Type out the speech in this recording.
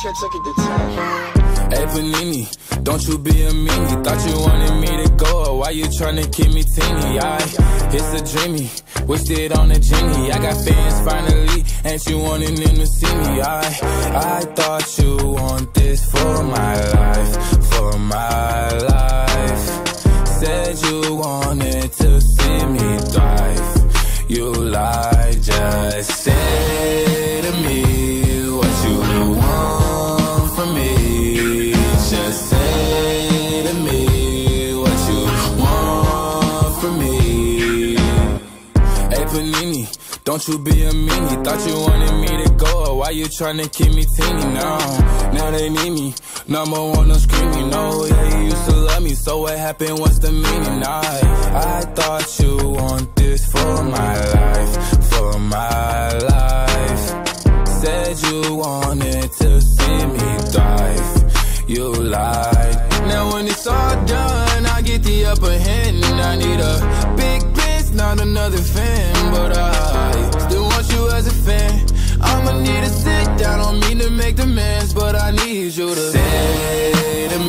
check it to 10. Hey Panini, don't you be a meanie. Thought you wanted me to go, why you tryna keep me teeny? It's a dreamy, wished it on a genie. I got fans finally, and you wanting them to see me. I thought you want this for my life, for my life. Said you wanted to see me thrive. You lied, just say to me what you want from me. Just say to me what you want from me. Hey Panini, don't you be a meanie. Thought you wanted me to go, why you tryna keep me teeny now they need me, number one, no screaming. No, yeah, you used to love me, so what happened, what's the meaning? I thought you want this for my life, for my life. Said you wanted to see me thrive. You lied. Now when it's all done, I get the upper hand. I need a big bitch, not another fan. But I still want you as a fan. I'ma need to sit down, don't mean to make demands, but I need you to say to